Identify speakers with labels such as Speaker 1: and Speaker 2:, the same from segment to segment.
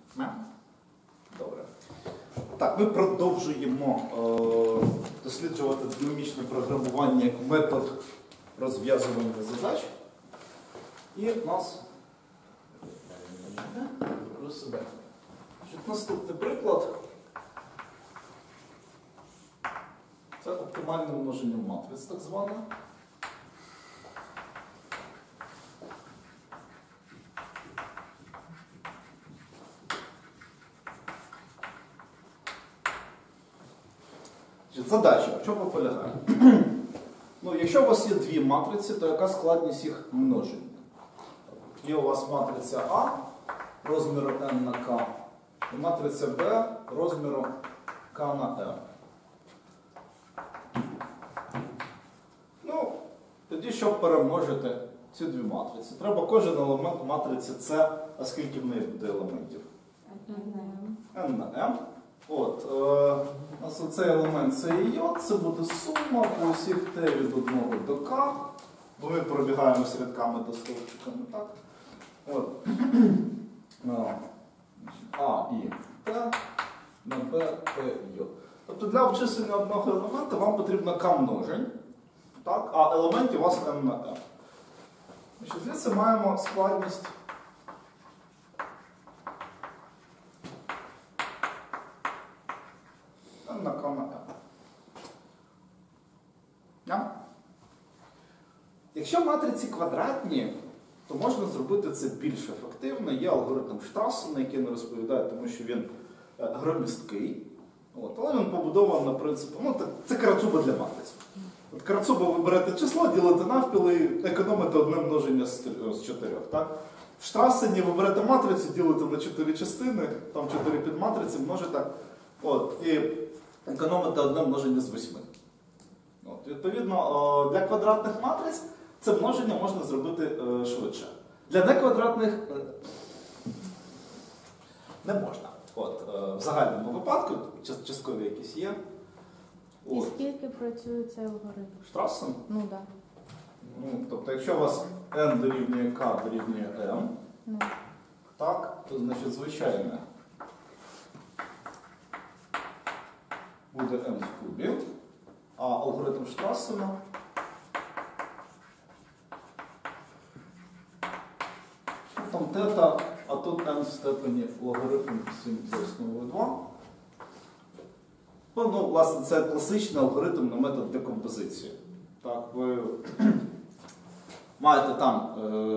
Speaker 1: Добре. Так, ми продовжуємо досліджувати динамічне програмування як метод розв'язування задач. І у нас наступний приклад. Це оптимальне множення матриць, так зване. Задача, в чому полягає? Якщо у вас є дві матриці, то яка складність їх множення? Є у вас матриця А розміру n на k і матриця Б розміру k на m. Тоді, щоб перемножити ці дві матриці, треба кожен елемент матриці С, а скільки в неї буде елементів? n на m. У нас оцей елемент С і J, це буде сума по усіх t від 1 до k, бо ми пробігаємо з рядками до стовпчиками, так? А і Т на Б, Т, J. Тобто для обчислення одного елемента вам потрібно k множень, так? А елементів у вас n на m. Звідси маємо складність на k на m. Якщо матриці квадратні, то можна зробити це більш ефективно. Є алгоритм Штрассена, який не розповідає, тому що він громісткий. Але він побудований на принципі, це карацуба для матриць. Карацуба ви берете число, ділите навпіл і економите одне множення з 4. Так? В Штрассені ви берете матрицю, ділите на 4 частини, там 4 підматриці, множите, і економите одне множення з 8. Відповідно, для квадратних матриць це множення можна зробити швидше. Для неквадратних не можна. В загальному випадку, часткові якісь є.
Speaker 2: І скільки працює цей алгоритм?
Speaker 1: Штрассен?
Speaker 2: Так.
Speaker 1: Тобто, якщо у вас n дорівнює k дорівнює m, так, то, значить, звичайно, буде m в кубі, а алгоритм Штрассена там тета, а тут n в степені логарифм 7 за основою 2. Власне, це класичний алгоритм на метод декомпозиції. Так, ви маєте там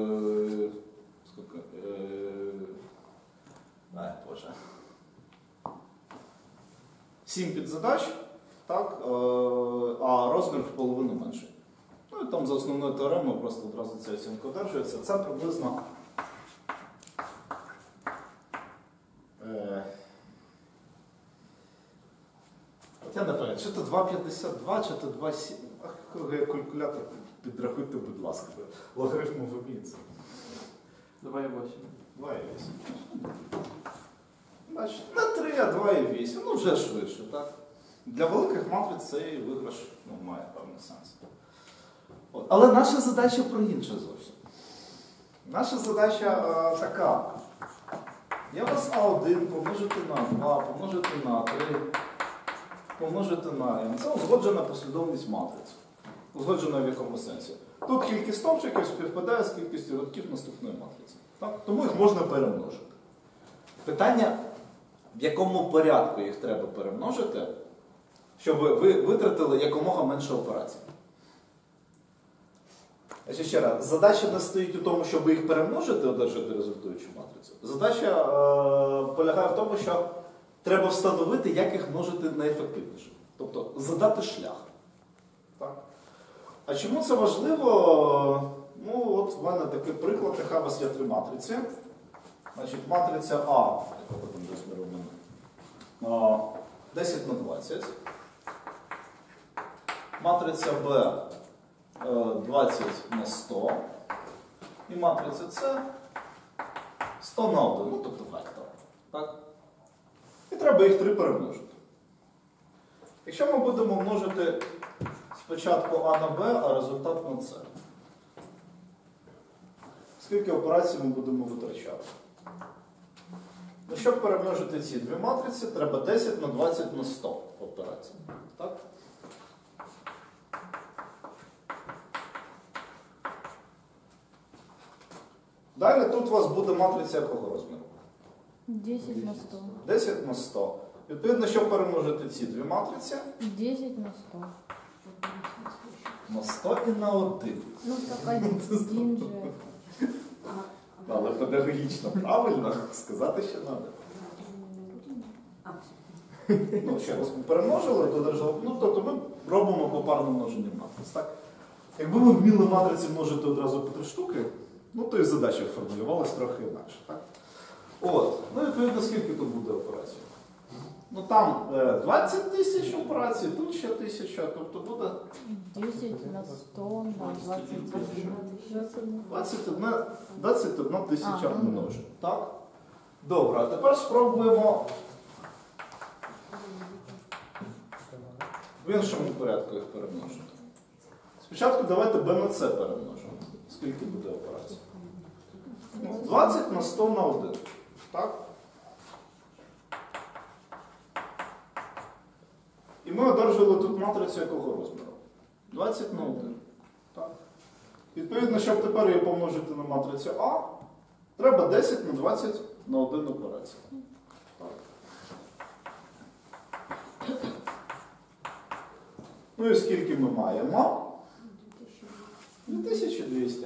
Speaker 1: 7 підзадач, так, а розмір в половину менший. І там за основною теоремою просто одразу ця оцінка одержується. Це приблизно я не пам'ятаю, чи то 2,52, чи то 2,7. Коли я калькулятор, підрахуйте, будь ласка. Логарифму виміється.
Speaker 3: 2,8.
Speaker 1: 2,8. Значить, не 3, а 2,8. Вже швидше, так? Для великих матриць цей виграш має певний сенс. Але наша задача про інше зовсім. Наша задача така. Я вас А1 помножити на 2, помножити на 3, помножити на n. Це узгоджена послідовність матриць. Узгоджена в якому сенсі? Тут кількість стовпчиків співпадає з кількістю рядків наступної матриці. Так? Тому їх можна перемножити. Питання, в якому порядку їх треба перемножити, щоб ви витратили якомога менше операцій. Ще раз, задача не стоїть у тому, щоб їх перемножити, одержати результуючу матрицю. Задача полягає в тому, що треба встановити, як їх множити найефективніше. Тобто задати шлях. Так? А чому це важливо? В мене такий приклад, нехай у вас є 3 матриці. Значить, матриця А, яка потім розміру в мене, 10 на 20. Матриця Б 20 на 100. І матриця С 100 на 1, тобто вектор. Так? І треба їх 3 перемножити. Якщо ми будемо множити спочатку А на Б, а результат на С, скільки операцій ми будемо витрачати? щоб перемножити ці дві матриці, треба 10 на 20 на 100 операцій. Так? Далі тут у вас буде матриця якого розміру?
Speaker 2: 10 на 100.
Speaker 1: 10 на 100. Відповідно, щоб перемножити ці дві матриці,
Speaker 2: 10 на 100.
Speaker 1: на 100 і на 1.
Speaker 2: Ну, так один же.
Speaker 1: Але педагогічно правильно сказати ще треба. Ну, ще раз, ми перемножили, то держав. Ну, тобто ми робимо попарне множення матриць. Так? Якби ми вміли матриці множити одразу по 3 штуки, ну, то і задача формулювалася трохи інакше. Так? От. Ну, відповідно, скільки тут буде операцій? Ну, там 20 тисяч операцій, тут ще 1000, тобто буде
Speaker 2: 10 на 100 на
Speaker 1: 21 тисяча множень. Так? Добре, а тепер спробуємо в іншому порядку їх перемножити. Спочатку давайте b на c перемножимо. Скільки буде операцій? 20 на 100 на 1. Так? І ми одержали тут матрицю якого розміру? 20 на 1. Так? Відповідно, щоб тепер її помножити на матрицю А, треба 10 на 20 на 1 операцію. Так. Ну і скільки ми маємо? 2200.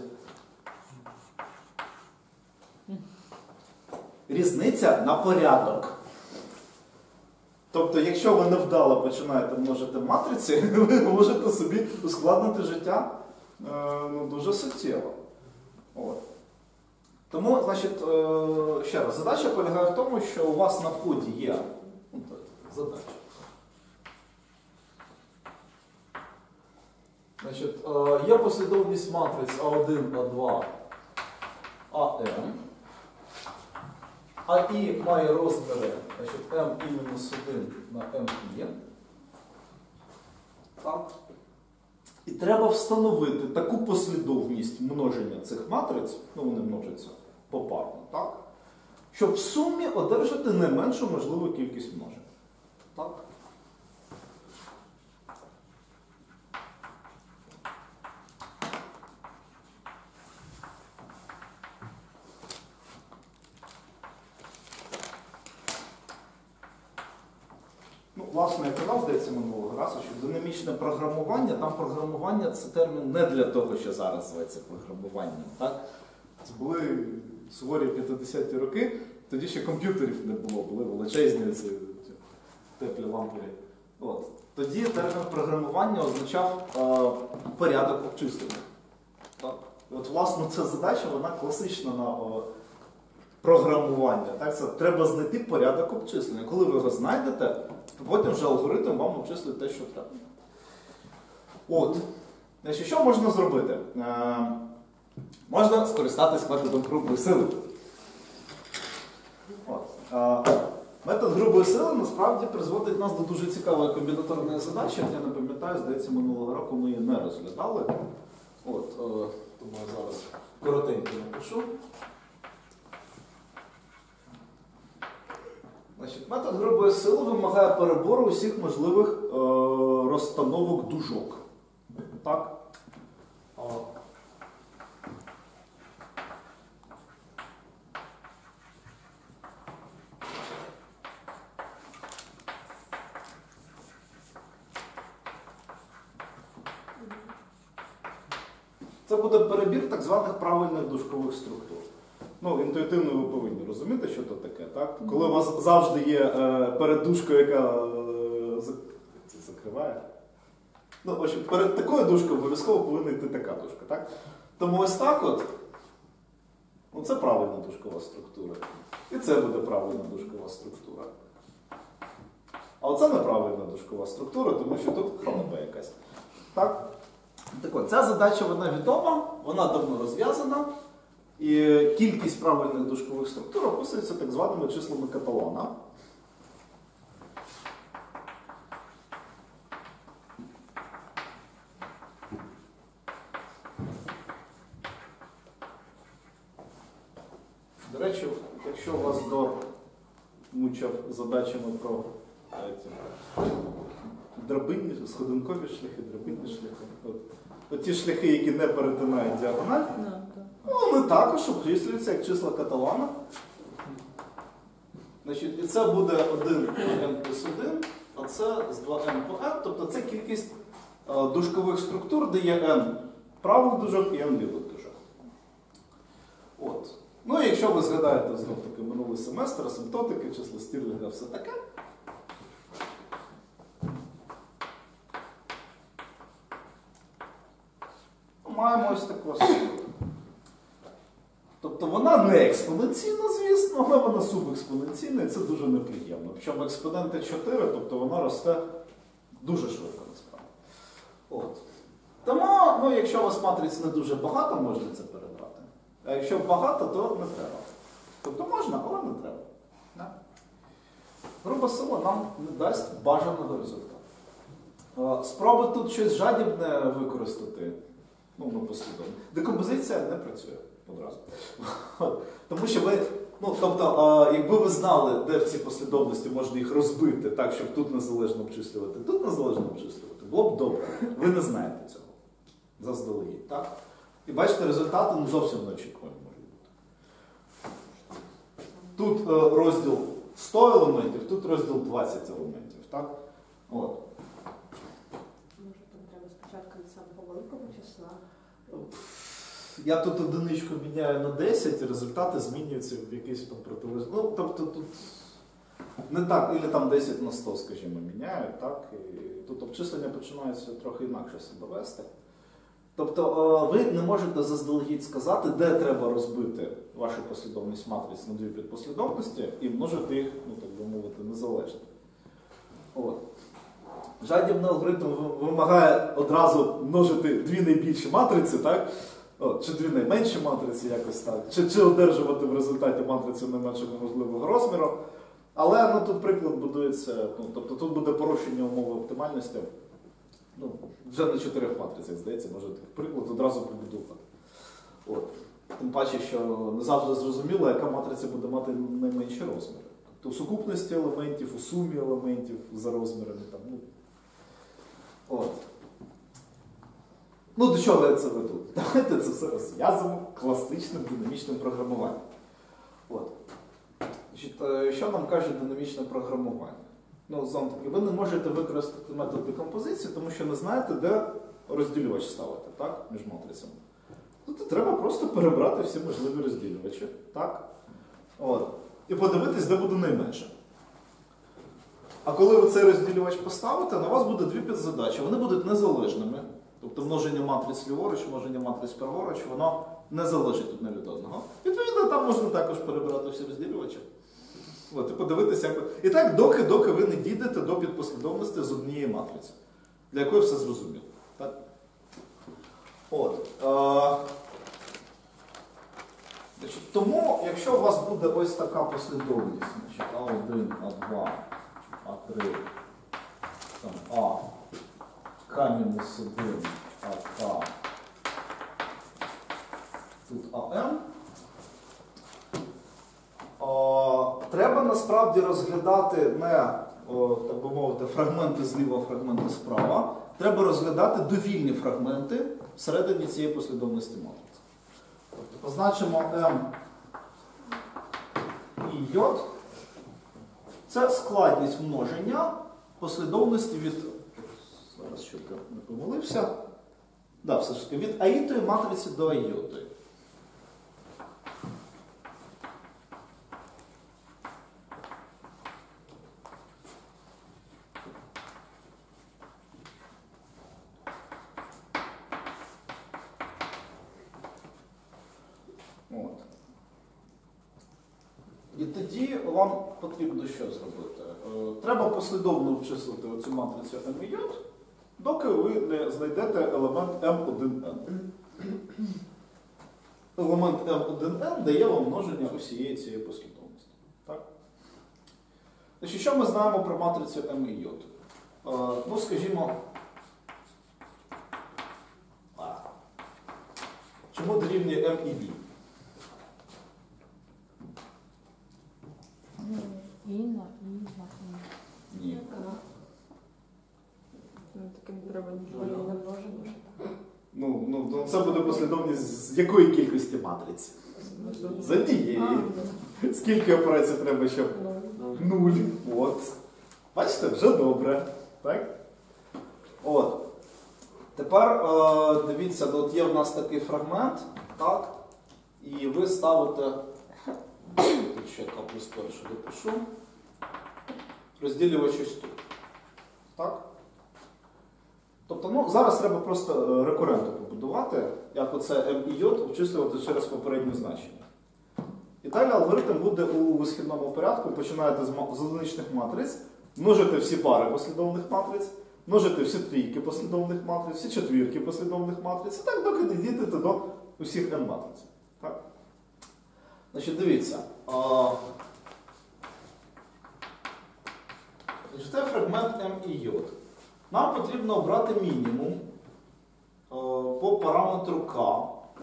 Speaker 1: Різниця на порядок. Тобто, якщо ви невдало починаєте множити матриці, ви можете собі ускладнити життя дуже суттєво. От. Тому, значить, ще раз, задача полягає в тому, що у вас на вході є задача. Значить, є послідовність матриць А1, А2, АМ. АІ має розміри, значить, Мі-1 на Мі. Так. І треба встановити таку послідовність множення цих матриць, ну вони множаться попарно, так? Щоб в сумі одержати найменшу можливу кількість множень. Так? Ну, власне, я казав, здається, минулого разу, що динамічне програмування, там програмування – це термін не для того, що зараз зветься програмуванням. Так? Це були суворі 50-ті роки, тоді ще комп'ютерів не було, були величезні ці теплі лампові. От. Тоді термін програмування означав порядок обчислення. Так? От, власне, ця задача, вона класична на програмування. Так? Це треба знайти порядок обчислення. Коли ви його знайдете, то потім вже алгоритм вам обчислить те, що треба. От. Значить, що можна зробити? Можна скористатись методом грубої сили. От. Метод грубої сили насправді призводить нас до дуже цікавої комбінаторної задачі. Я не пам'ятаю, здається, минулого року ми її не розглядали. От, тому я зараз коротенько напишу. Значить, метод грубої сили вимагає перебору усіх можливих розстановок дужок. Так? Це буде перебір так званих правильних дужкових структур. Ну, інтуїтивно ви повинні розуміти, що це таке, так? Коли у вас завжди є перед дужкою, яка це закриває. Ну, в общем, перед такою дужкою обов'язково повинна йти така дужка, так? Тому ось так от, ну, це правильна дужкова структура. І це буде правильна дужкова структура. А оце неправильна дужкова структура, тому що тут халепа якась. Так? Так от, ця задача, вона відома, вона давно розв'язана. І кількість правильних дужкових структур описується так званими числами Каталана. До речі, якщо у вас до мучав задачами про драбинні, сходинкові шляхи, драбинні шляхи. От ті шляхи, які не перетинають діагональ, вони також обчислюються як числа Каталана. Значить, і це буде 1 n плюс 1, а це з 2n по n. Тобто це кількість дужкових структур, де є n правих дужок і n лівих дужок. От. Ну і якщо ви згадаєте знов таки минулий семестр, асимптотики, число Стірлінга, все таке. Маємо ось таку структуру. Тобто вона не експоненційна, звісно, але вона субекспоненційна, і це дуже неприємно. Причому експоненти 4, тобто вона росте дуже швидко, насправді. От. Тому, ну, якщо у вас матриць не дуже багато, можна це перебрати. А якщо багато, то не треба. Тобто можна, але не треба. Не? Груба сила нам не дасть бажаного результату. Спроби тут щось жадібне використати, ну, на послідовно. Декомпозиція не працює одразу. Тому що ви, ну, тобто, якби ви знали, де в цій послідовності можна їх розбити так, щоб тут незалежно обчислювати, тут незалежно обчислювати, було б добре. Ви не знаєте цього. Заздалегідь, так? І бачите, результати ну, зовсім неочікувані можуть бути. Тут розділ 100 елементів, тут розділ 20 елементів, так? От.
Speaker 4: Може, там треба спочатку від самого великого числа?
Speaker 1: Я тут одиничку міняю на 10, і результати змінюються в якийсь там протилежний. Ну, тобто тут не так, або там 10 на 100, скажімо, міняють, так? І тут обчислення починаються трохи інакше себе вести. Тобто ви не можете заздалегідь сказати, де треба розбити вашу послідовність матриць на дві підпослідовності і множити їх, ну так би мовити, незалежно. От. Жадібний алгоритм вимагає одразу множити дві найбільші матриці, так? От, чи дві найменші матриці, якось так, чи одержувати в результаті матрицю не меншого можливого розміру. Але ну, тут приклад будується, ну, тобто тут буде порушення умови оптимальності. Ну, вже на 4 матрицях, здається, може приклад одразу побудувати. От. Тим паче, що не завжди зрозуміло, яка матриця буде мати найменші розміри. Тобто у сукупності елементів, у сумі елементів за розмірами. Там, ну. От. Ну, до чого я це веду? Давайте це все розв'язуємо класичним динамічним програмуванням. От. Значить, що нам каже динамічне програмування? Ну, знову таки, ви не можете використати метод декомпозиції, тому що не знаєте, де розділювач ставити, так, між матрицями. Тут треба просто перебрати всі можливі розділювачі, так? От. І подивитись, де буде найменше. А коли ви цей розділювач поставите, на вас буде дві підзадачі. Вони будуть незалежними. Тобто множення матриць ліворуч, множення матриць праворуч, воно не залежить одне від одного. Відповідно, там можна також перебирати всі розділювачі. От, і подивитися, як... І так, доки ви не дійдете до підпослідовності з однієї матриці, для якої все зрозуміло. Так? От. Значить, тому, якщо у вас буде ось така послідовність, значить, А1, А2, А3, там, А, К-1, АК, тут АМ, треба насправді розглядати не, так би мовити, фрагменти зліва, фрагменти справа. Треба розглядати довільні фрагменти всередині цієї послідовності матриць. Тобто позначимо М і J. Це складність множення послідовності від, зараз щоб я не помилився, да, все ж таки, від аїтої матриці до айотої. От. І тоді вам потрібно що зробити? Треба послідовно обчислити оцю матрицю M і J, доки ви не знайдете елемент M1N. Елемент M1N дає вам множення усієї цієї послідовності. Так? Значить, що ми знаємо про матрицю M і J? Ну, скажімо, чому дорівнює M і B?
Speaker 2: Int
Speaker 3: треба
Speaker 4: Бо її не множимо, що так.
Speaker 1: Ну, це буде послідовність з якої кількості матриць? З однієї. Скільки операцій треба, щоб?
Speaker 4: Ну,
Speaker 1: 0. От. Бачите, вже добре. Так? От. Тепер дивіться, от є в нас такий фрагмент, так? І ви ставите, тут ще К плюс першу допишу, розділювач ось тут. Так? Тобто, ну, зараз треба просто рекуренту побудувати, як оце М і Й обчислювати через попереднє значення. І далі алгоритм буде у висхідному порядку. Починаєте з одиничних матриць, множите всі пари послідовних матриць, множите всі трійки послідовних матриць, всі четвірки послідовних матриць, і так доки не дійдете до усіх n матриць. Так? Значить, дивіться. Це фрагмент М і J. Нам потрібно обрати мінімум по параметру К.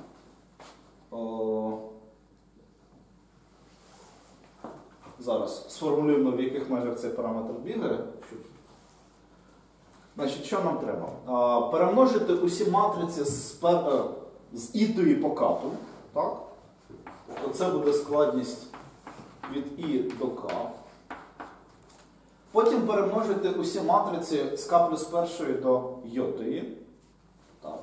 Speaker 1: Зараз сформулюємо, в яких межах цей параметр бігає. Значить, що нам треба? Перемножити усі матриці з ітої по кату. Так? Це буде складність від І до К. Потім перемножити усі матриці з К плюс першої до Йотої. Так.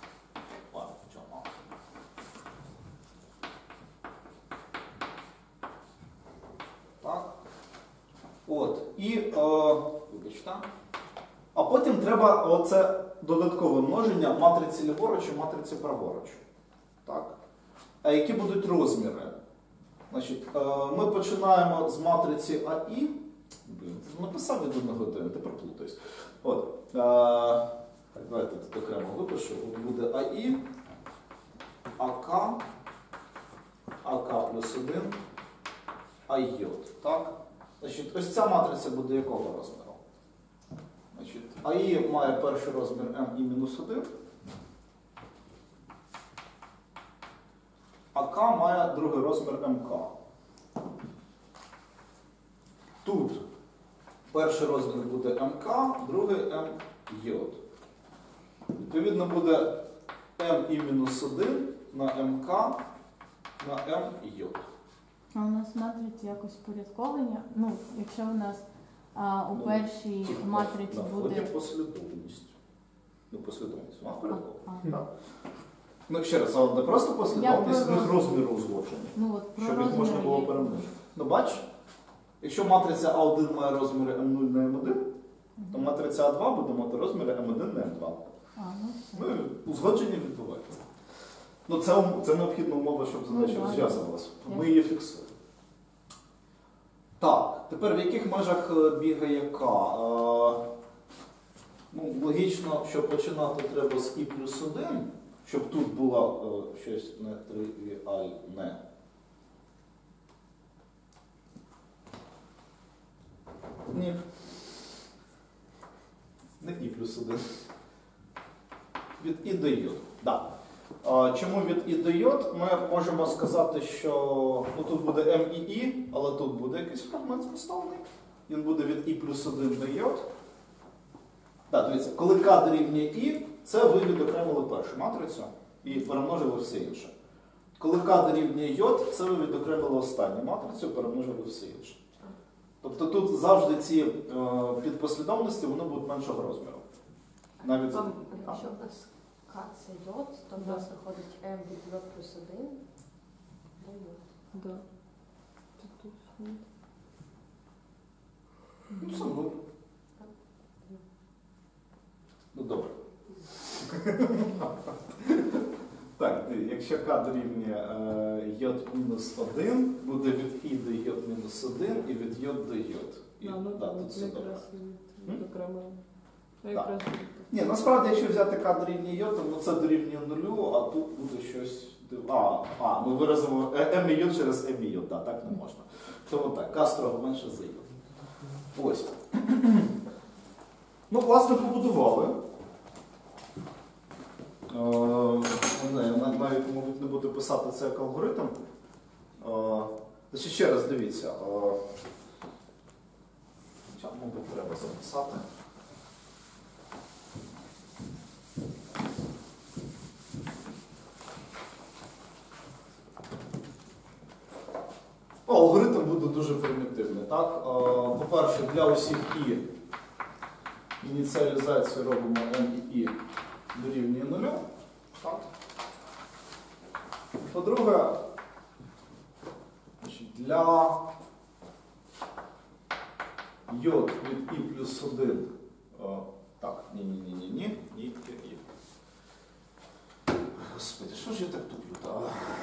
Speaker 1: Так. От. І, вибачте. А потім треба оце додаткове множення матриці ліворуч і матриці праворуч. Так. А які будуть розміри? Значить, ми починаємо з матриці АІ. Написав від 1 години, тепер плутаюсь. От. Так, давайте тут окремо випишу. От буде АІ, АК плюс 1, АЙ. Так? Значить, ось ця матриця буде якого розміру? Значить, АІ має перший розмір М-1, АК має другий розмір МК. Тут перший розмір буде МК, другий МЙ. Відповідно, буде М-1 на МК на МЙ.
Speaker 2: А у нас матриці якось впорядковані? Ну, якщо у нас у першій матриці буде...
Speaker 1: Потім послідовність. Ну, послідовність. Вона впорядкована.
Speaker 2: А.
Speaker 1: Так. Ну, ще раз, але не просто послідовність, в них розміри узгоджені.
Speaker 2: Ну, от, про
Speaker 1: Щоб їх можна було
Speaker 2: розміри
Speaker 1: перемножити. Ну, бач, якщо матриця А1 має розміри М0 на М1, то матриця А2 буде мати розміри М1 на М2.
Speaker 2: ну все.
Speaker 1: Ну, узгодження відбувається. Ну, це необхідна умова, щоб задача розв'язувалася. Ми її фіксуємо. Так, тепер в яких межах бігає К? Ну, логічно, що починати треба з І плюс 1, щоб тут було щось нетривіальне. Ні. Не І плюс 1. Від І до Й. Да. Чому від І до Й? Ми можемо сказати, що тут буде М і І, але тут буде якийсь фрагмент споставлений. Він буде від І плюс 1 до Й. Так, дивіться, коли К дорівнює І, це ви відокремили першу матрицю і перемножили все інше. Коли К дорівнює J, це ви відокремили останню матрицю, перемножили все інше. Тобто тут завжди ці підпослідовності вони будуть меншого розміру. Навіть за...
Speaker 4: Якщо в нас К це йод, то в нас виходить М від йод плюс 1 до йод.
Speaker 2: Да. Тут нет.
Speaker 1: Ну, це ну. Ну, добре. Так, якщо К дорівнює йод мінус 1, буде від І до йод мінус 1 і від йод до йод. І, тут все добре. Так. Ні, насправді, якщо взяти К дорівнює йод, то це дорівнює 0, а тут буде щось... ми виразимо М і йод через М і йод, так не можна. Тому так, К строго менше за йод. Ось. Ну, власне, побудували. Я навіть, мабуть, не буду писати це як алгоритм. Значить, ще раз дивіться. Мабуть, треба записати. алгоритм буде дуже примітивний. Так? По-перше, для усіх і ініціалізацію робимо n і i дорівнює 0. Так? По-друге, для j від i плюс 1. Так, ні. Господи, що ж я так туплю?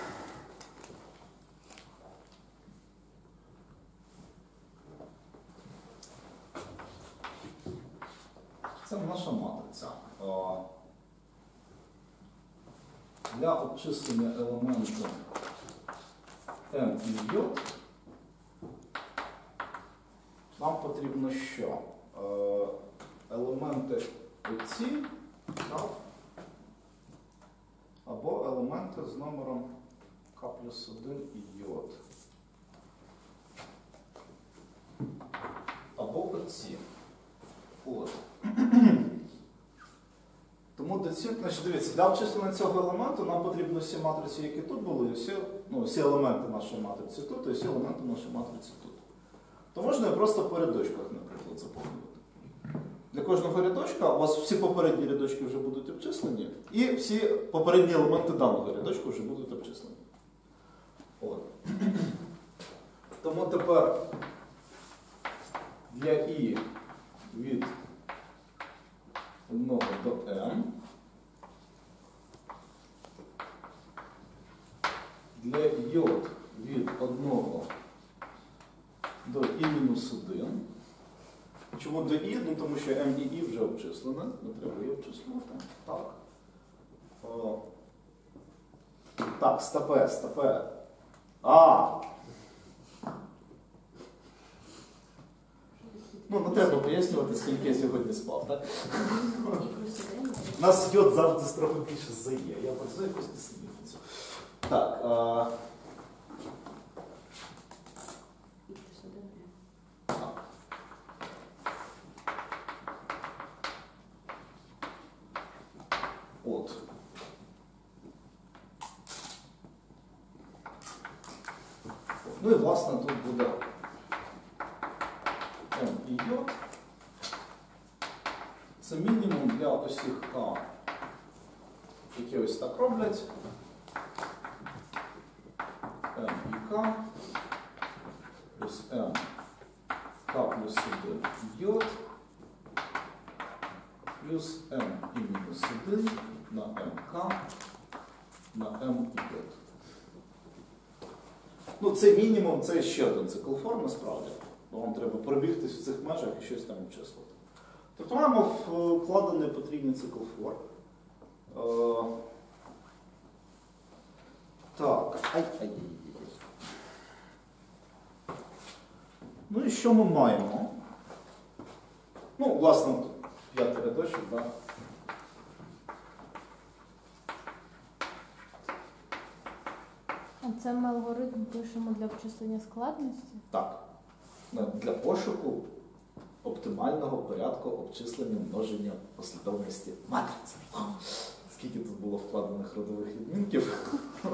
Speaker 1: Це наша матриця. Для обчислення елементу m і j нам потрібно що? Елементи оці, так? Або елементи з номером k плюс 1 і j. Або оці. От. Тому значить, дивіться, для обчислення цього елементу нам потрібно всі матриці, які тут були, всі елементи нашої матриці тут, і всі елементи нашої матриці тут. То можна просто по рядочках, наприклад, заповнювати. Для кожного рядочка у вас всі попередні рядочки вже будуть обчислені, і всі попередні елементи даного рядочка вже будуть обчислені. От. Тому тепер для i від 1 до m, для j від 1 до i-1. Чому до i? Ну, тому що m і i вже обчислено, не треба її обчислювати. Так. Так, стопе. Ну, не треба пояснювати, скільки я сьогодні спав, так? У нас йод завжди трохи більше зає. Я працюю якусь несенітницю. Так. От. Ну і власне тут буде m і j. Це мінімум для усіх k, які ось так роблять. m і k плюс m, k плюс 1 j плюс m і мінус 1 на mk на m і j. Ну, це мінімум, це ще один цикл форм, насправді. Бо вам треба пробігтись в цих межах і щось там обчислити. Тобто маємо вкладений потрібний цикл форм. Так. Ну і що ми маємо? Ну, власне, 5 рядочок, так.
Speaker 2: А це ми алгоритм пишемо для обчислення складності?
Speaker 1: Так. Для пошуку оптимального порядку обчислення множення послідовності матриці. Скільки тут було вкладених родових відмінків.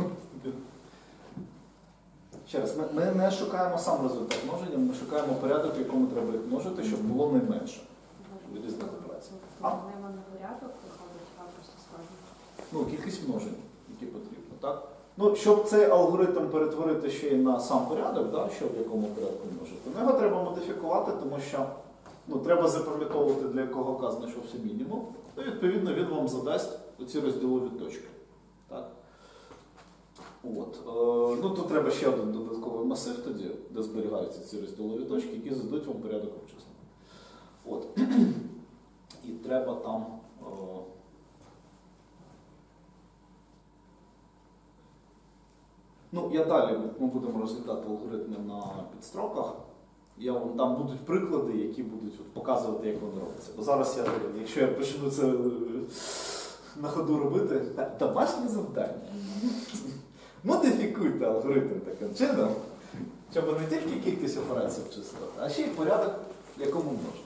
Speaker 1: Ще раз, ми не шукаємо сам результат множення, ми шукаємо порядок, в якому треба їх множити, щоб було найменше. Різних операцій.
Speaker 4: Нема на порядок, виходить, а просто складно.
Speaker 1: Ну, кількість множень, які потрібно, так? Ну, щоб цей алгоритм перетворити ще й на сам порядок, да, що в якому порядку множити, його треба модифікувати, тому що треба запам'ятовувати, для якого k знайшовся мінімум, і відповідно він вам задасть оці розділові точки. Так? От. Тут треба ще один додатковий масив тоді, де зберігаються ці розділові точки, які зададуть вам порядок обчислення. От. І треба там я далі, ми будемо розглядати алгоритми на підстроках. Там будуть приклади, які будуть показувати, як воно робиться. Бо зараз, якщо я почну це на ходу робити, домашнє завдання. Модифікуйте алгоритм таким чином, щоб не тільки кількість операцій обчислити, а ще й порядок, в якому можна.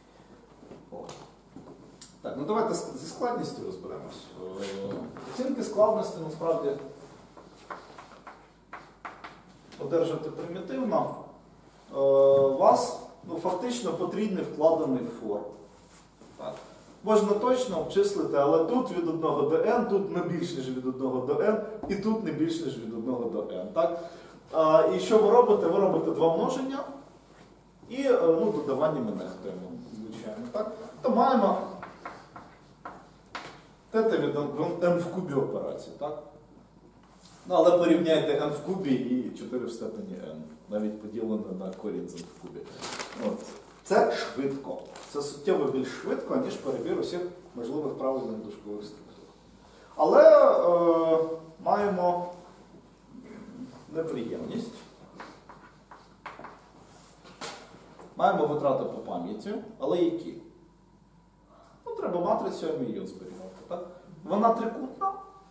Speaker 1: Так, давайте зі складністю розберемось. Оцінки складності насправді одержати примітивно, у вас фактично потрібний вкладений форм. Так. Можна точно обчислити, але тут від 1 до n, тут не більш ніж від 1 до n, і тут не більш ніж від 1 до n. Так? І що ви робите? Ви робите два множення і додавання ми нехтуємо, звичайно. Так? То маємо тета від n в кубі операції. Так? Але порівняйте n в кубі і 4 в степені n, навіть поділене на корінь з n в кубі. От. Це швидко. Це суттєво більш швидко, ніж перебір усіх можливих правильних дужкових структур. Але маємо неприємність. Маємо витрати по пам'яті, але які? Треба матрицю мільйон зберігати. Так? Вона трикутна.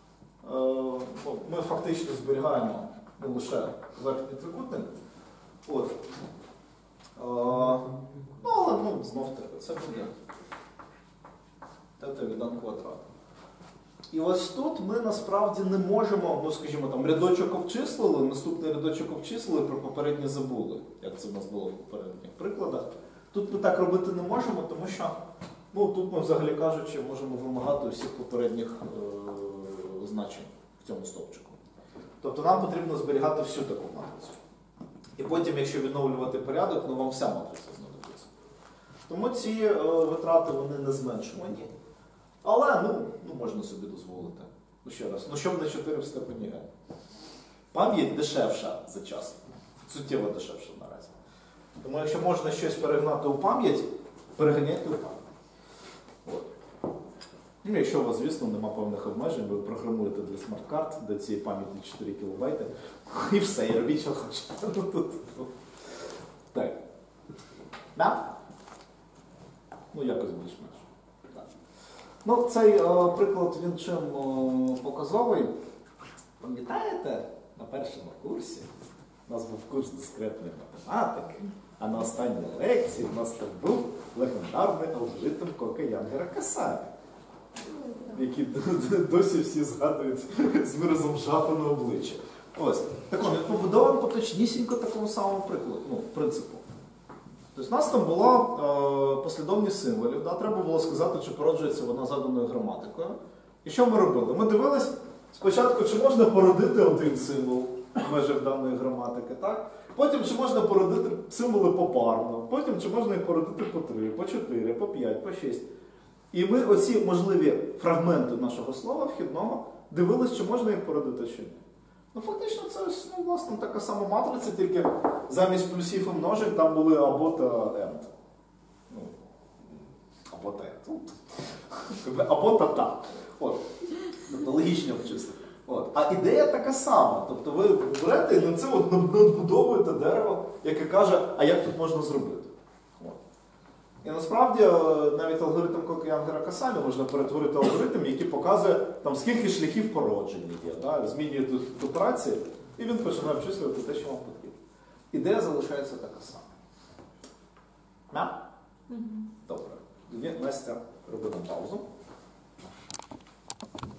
Speaker 1: Ми фактично зберігаємо не лише верхній трикутник. От. Але знов таки, це буде тета від n квадрат. І ось тут ми насправді не можемо, скажімо, там рядочок обчислили, наступний рядочок обчислили, про попереднє забули, як це в нас було в попередніх прикладах. Тут ми так робити не можемо, тому що тут ми, взагалі кажучи, можемо вимагати усіх попередніх значень в цьому стовпчику. Тобто нам потрібно зберігати всю таку матрицю. І потім, якщо відновлювати порядок, вам вся матриця знадобиться. Тому ці витрати, вони не зменшувані. Але, можна собі дозволити. Ще раз, щоб не 4 в степені n. Пам'ять дешевша за час. Суттєво дешевша наразі. Тому якщо можна щось перегнати у пам'ять, переганяйте у пам'ять. Якщо у вас, звісно, нема певних обмежень, ви програмуєте для смарт-карт, де цієї пам'яті 4 кБ, і все, і робіть, що хочете. Так. Да? Якось більш-менш. Цей приклад, він чим показовий. Пам'ятаєте, на першому курсі у нас був курс дискретної математики, а на останній лекції у нас там був легендарний алгоритм Кока-Янгера-Касаля, який досі всі згадують з виразом жаху на обличчі. Ось. Так він побудований по точнісінько такому самому принципу. Тобто у нас там була послідовність символів, треба було сказати, чи породжується вона заданою граматикою. І що ми робили? Ми дивились спочатку, чи можна породити один символ в межах даної граматики, так? Потім, чи можна породити символи попарно, потім, чи можна їх породити по 3, по 4, по 5, по 6. І ми оці можливі фрагменти нашого слова вхідного дивились, чи можна їх породити, чи ні. Фактично, це власне така сама матриця, тільки замість плюсів і множень там були або та end. Або та end. Або та. Тобто логічні обчислення. А ідея така сама. Тобто ви берете і на це надбудовуєте дерево, яке каже, а як тут можна зробити. І насправді навіть алгоритм Кока-Янгера-Касаля можна перетворити алгоритм, який показує, скільки шляхів породження є. Змінює тут операції, і він починає обчислювати те, що вам потрібно. Ідея залишається така сама. Добре. Тоді Настя робимо паузу.